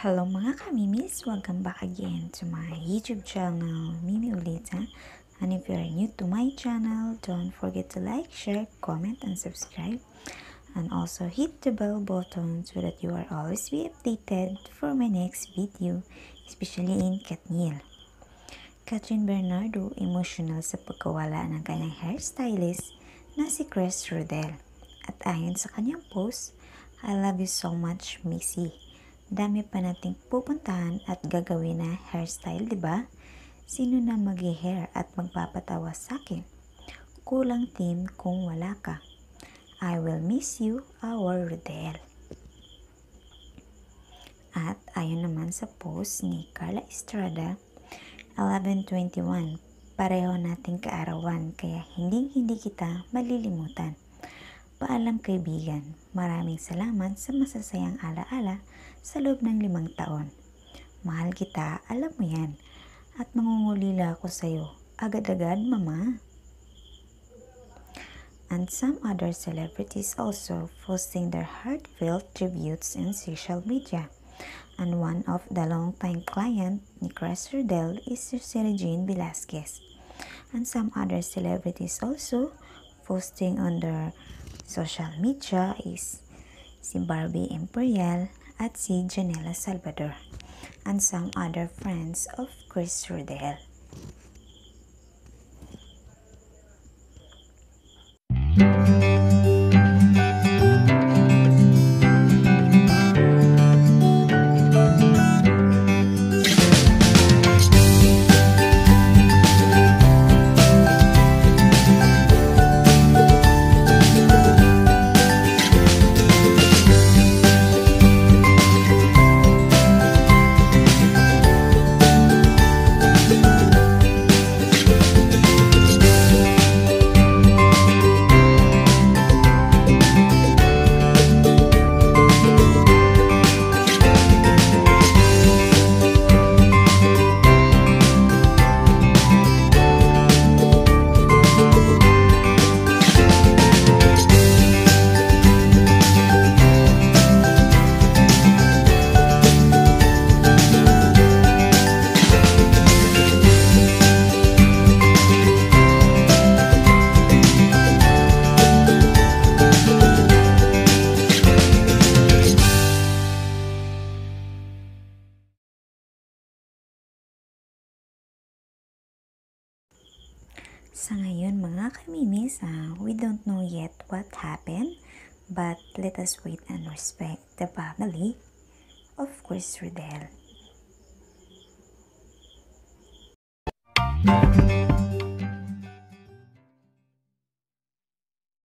Hello mga kamimis! Welcome back again to my YouTube channel, Mimi Ulita. And if you are new to my channel, don't forget to like, share, comment, and subscribe. And also hit the bell button so that you are always be updated for my next video, especially in Katniel. Catherine Bernardo emotional sa pagkawala ng kanyang hairstylist na si Chris Rodel. At ayon sa kanyang post, I love you so much, Missy. Dami pa nating pupuntahan at gagawin na hairstyle, diba? Sino na mag-hair at magpapatawa sa akin? Kulang team kung wala ka. I will miss you, our Rodel. At ayon naman sa post ni Carla Estrada, 11:21, pareho nating kaarawan kaya hindi kita malilimutan. Paalam kaibigan, maraming salamat sa masasayang alaala sa loob ng 5 taon. Mahal kita, alam mo yan. At mangungulila ako sa'yo. Agad-agad, mama. And some other celebrities also posting their heartfelt tributes in social media. And one of the longtime client ni Chris Rodel is si Regine Velasquez. And some other celebrities also posting on their social media is si Barbie Imperial at si Janela Salvador and some other friends of Chris Rodel. Sa ngayon mga kamimis, we don't know yet what happened, but let us wait and respect the family of Chris Rodel.